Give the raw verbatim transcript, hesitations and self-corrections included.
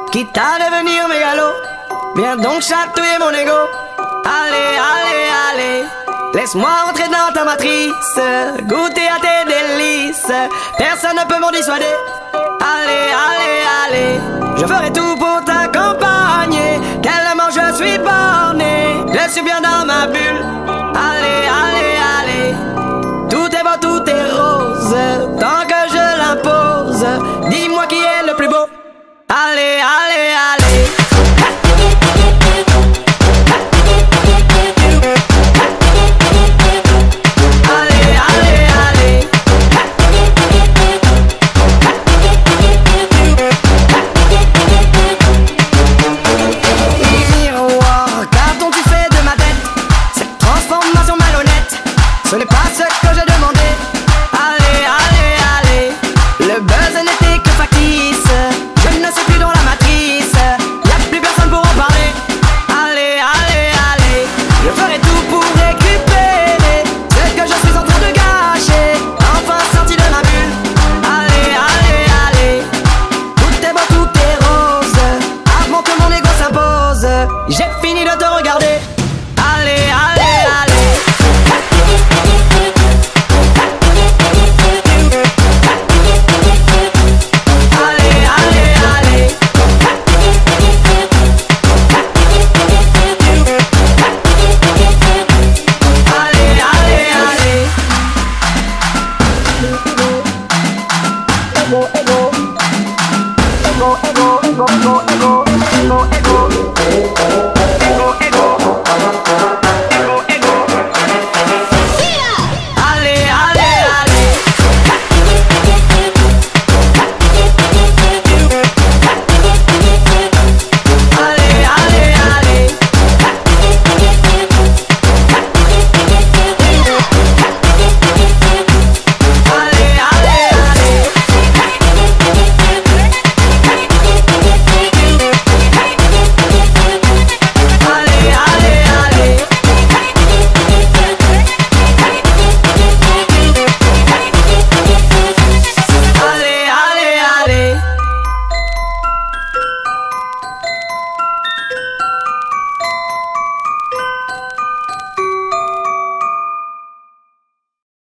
quitte à devenir mégalo. Viens donc chatouiller mon ego. Allez, allez, allez, laisse-moi rentrer dans ta matrice, goûter à tes délices, personne ne peut m'en dissuader. Allez, allez, allez, je ferai tout pour t'accompagner, tellement je suis borné, je suis bien dans ma bulle. Allez, allez, allez, tout est beau, tout est rose, tant que je l'impose, dis-moi qui est le plus beau. Allez,